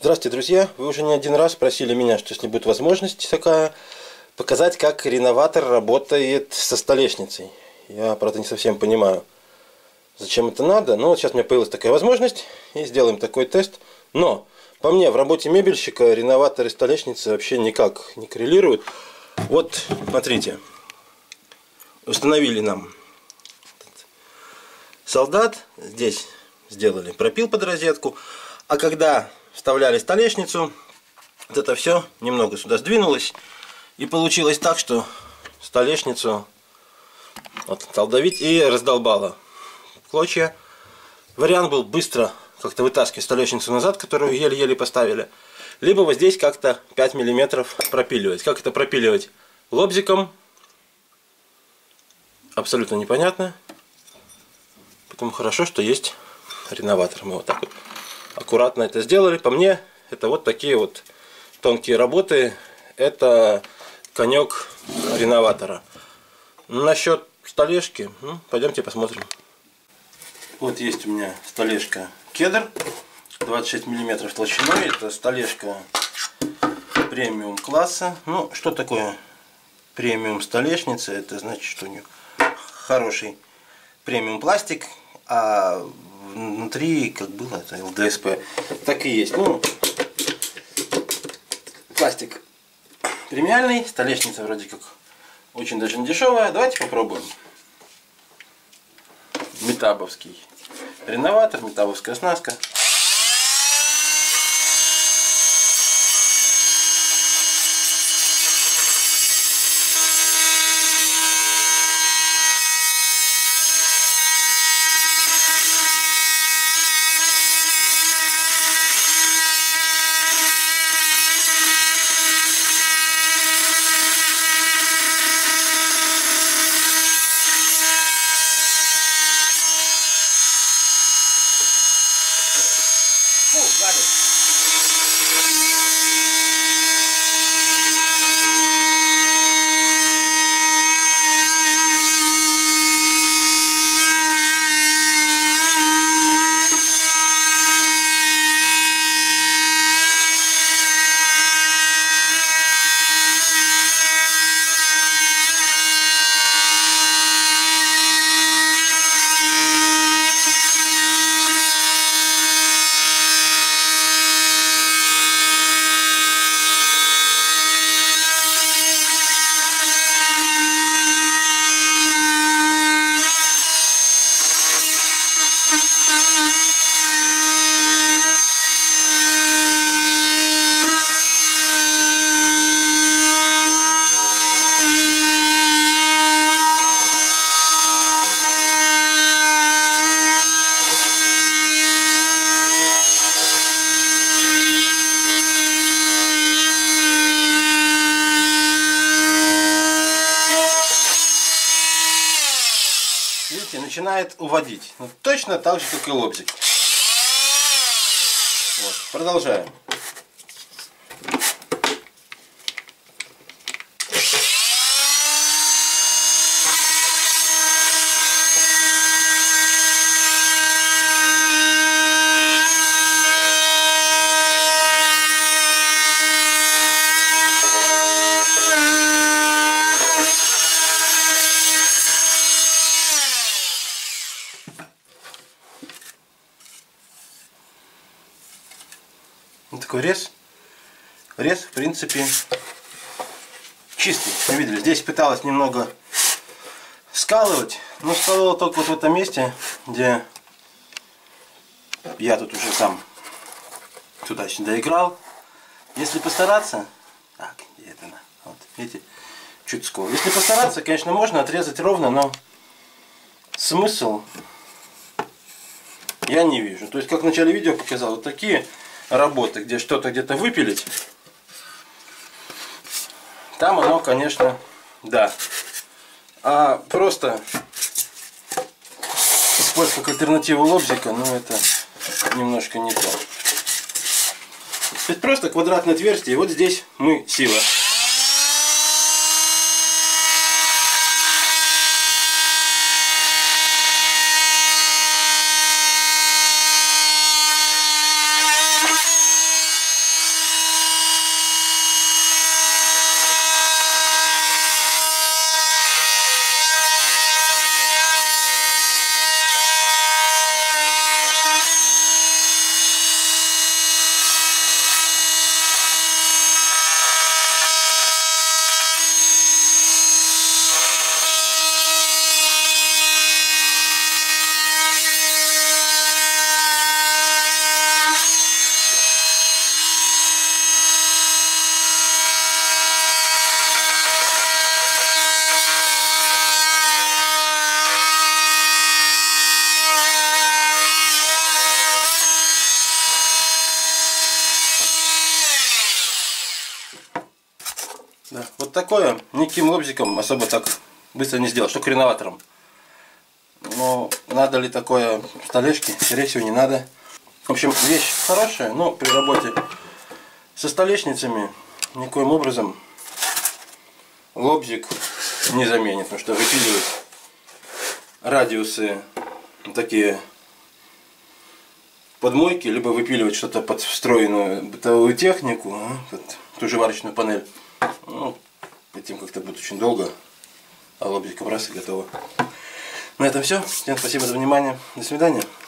Здравствуйте, друзья! Вы уже не один раз просили меня, что если будет возможность такая, показать, как реноватор работает со столешницей. Я, правда, не совсем понимаю, зачем это надо, но вот сейчас у меня появилась такая возможность, и сделаем такой тест. Но, по мне, в работе мебельщика реноватор и столешница вообще никак не коррелируют. Вот, смотрите, установили нам солдат, здесь сделали пропил под розетку, а когда вставляли столешницу, вот это все немного сюда сдвинулось, и получилось так, что столешницу вот, стал давить и раздолбало в клочья. Вариант был быстро как-то вытаскивать столешницу назад, которую еле-еле поставили, либо вот здесь как-то 5 миллиметров пропиливать. Как это пропиливать? Лобзиком абсолютно непонятно. Поэтому хорошо, что есть реноватор. Мы вот так вот аккуратно это сделали. По мне, это вот такие вот тонкие работы. Это конек реноватора. Насчет столешки, пойдемте посмотрим. Вот есть у меня столешка кедр 26 миллиметров толщиной. Это столешка премиум класса. Ну, что такое премиум столешница? Это значит, что у нее хороший премиум пластик, а внутри, как было, это ЛДСП, так и есть. Ну, пластик премиальный, столешница вроде как очень даже не дешевая. Давайте попробуем. Метабовский реноватор, метабовская оснастка. Видите, начинает уводить. Ну, точно так же, как и лобзик. Вот, продолжаем. Вот такой рез. Рез, в принципе, чистый. Вы видели, здесь пыталась немного скалывать, но скалывала только вот в этом месте, где я тут уже сам туда-сюда играл. Если постараться, так, где это она? Вот, видите, чуть скол. Если постараться, конечно, можно отрезать ровно, но смысл я не вижу. То есть, как в начале видео показал, вот такие работы, где что-то где-то выпилить, там оно, конечно, да. А просто использовать как альтернативу лобзика, ну это немножко не то. То есть просто квадратное отверстие, и вот здесь мы сила. Да. Вот такое никаким лобзиком особо так быстро не сделал, что реноватором. Но надо ли такое в столешке? Скорее всего, не надо. В общем, вещь хорошая, но при работе со столешницами никоим образом лобзик не заменит, потому что выпиливать радиусы такие подмойки, либо выпиливать что-то под встроенную бытовую технику, под ту же варочную панель, ну, этим как-то будет очень долго, а лобзиком раз и готово. На этом все. Всем спасибо за внимание. До свидания.